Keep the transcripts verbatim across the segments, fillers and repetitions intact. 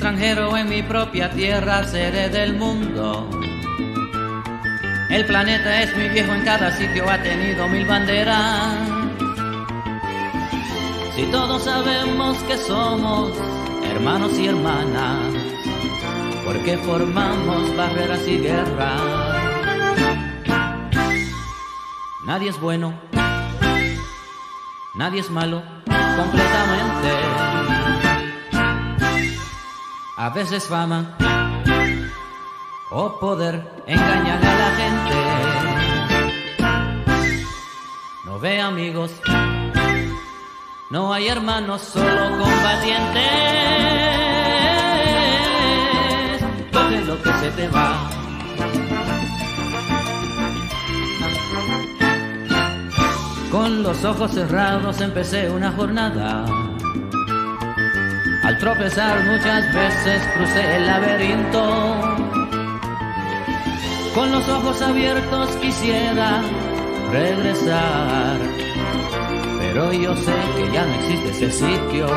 extranjero en mi propia tierra, seré del mundo. El planeta es muy viejo, en cada sitio ha tenido mil banderas. Si todos sabemos que somos hermanos y hermanas, ¿por qué formamos barreras y guerras? Nadie es bueno, nadie es malo completamente. A veces fama o poder engañan a la gente. No ve amigos, no hay hermanos, solo combatientes. Coge lo que se te va. Con los ojos cerrados empecé una jornada. Al tropezar muchas veces crucé el laberinto. Con los ojos abiertos quisiera regresar, pero yo sé que ya no existe ese sitio.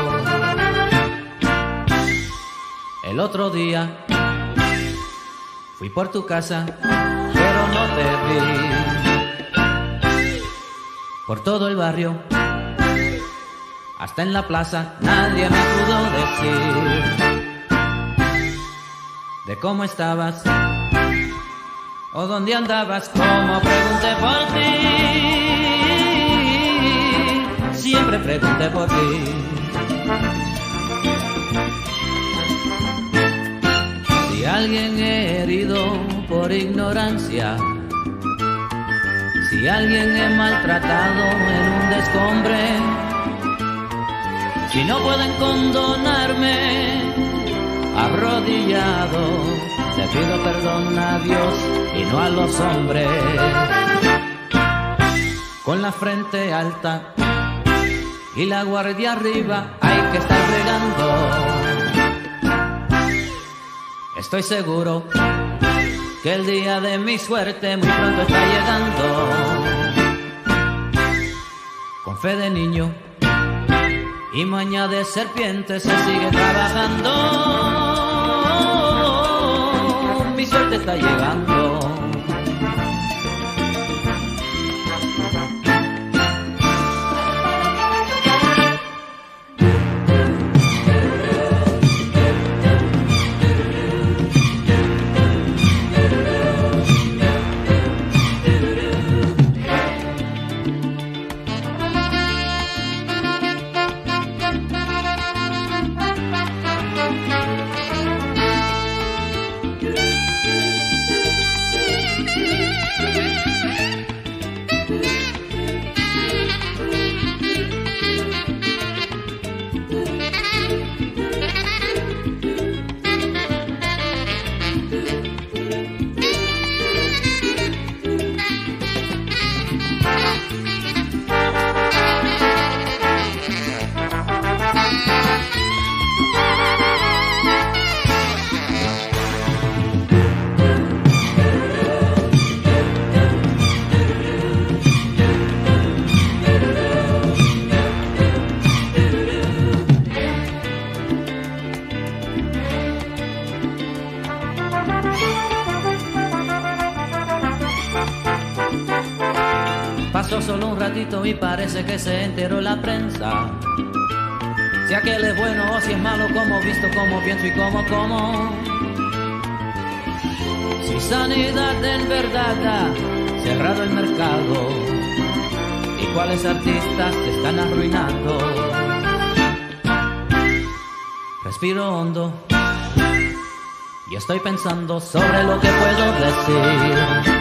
El otro día fui por tu casa, pero no te vi. Por todo el barrio, hasta en la plaza, nadie me pudo decir de cómo estabas o dónde andabas. Como pregunté por ti, siempre pregunté por ti. Si alguien he herido por ignorancia, si alguien he maltratado en un descombre, si no pueden condonarme, arrodillado le pido perdón a Dios y no a los hombres. Con la frente alta y la guardia arriba hay que estar bregando. Estoy seguro que el día de mi suerte muy pronto está llegando. Con fe de niño y maña de serpiente se sigue trabajando. Mi suerte está llegando. Pasó solo un ratito y parece que se enteró la prensa. Si aquel es bueno o si es malo, como visto, como pienso y como como. Si sanidad en verdad ha cerrado el mercado y cuáles artistas se están arruinando. Respiro hondo y estoy pensando sobre lo que puedo decir.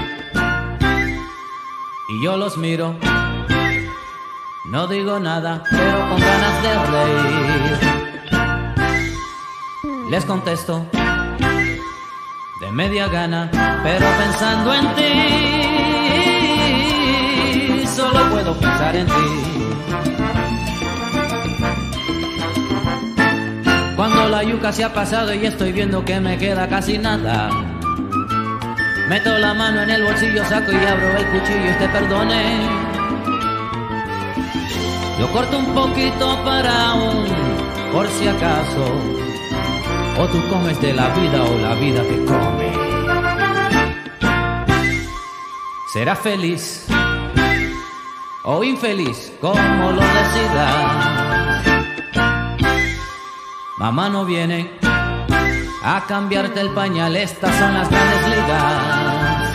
Y yo los miro, no digo nada, pero con ganas de reír. Les contesto de media gana, pero pensando en ti, solo puedo pensar en ti. Cuando la yuca se ha pasado y estoy viendo que me queda casi nada, meto la mano en el bolsillo, saco y abro el cuchillo y te perdone. Lo corto un poquito para un por si acaso, o tú comes de la vida o la vida te come. Serás feliz o infeliz, como lo decidas. Mamá no viene a cambiarte el pañal, estas son las grandes ligas.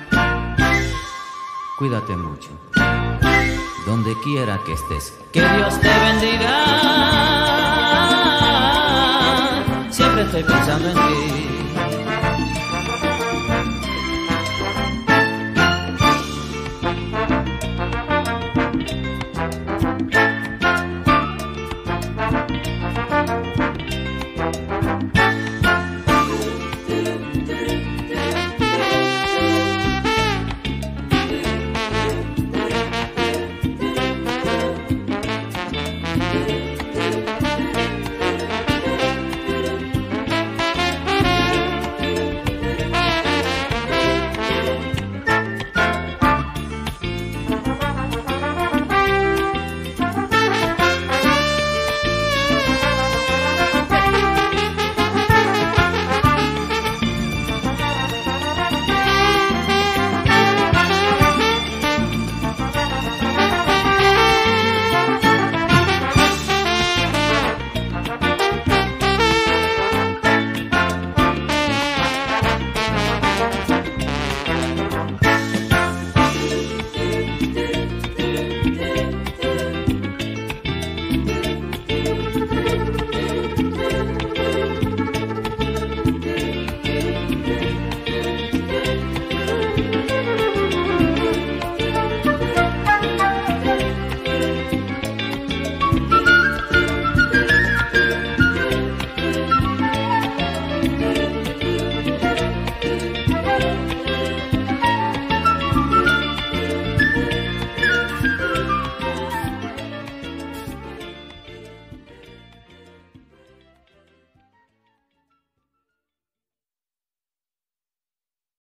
Cuídate mucho, donde quiera que estés, que Dios te bendiga. Siempre estoy pensando en ti.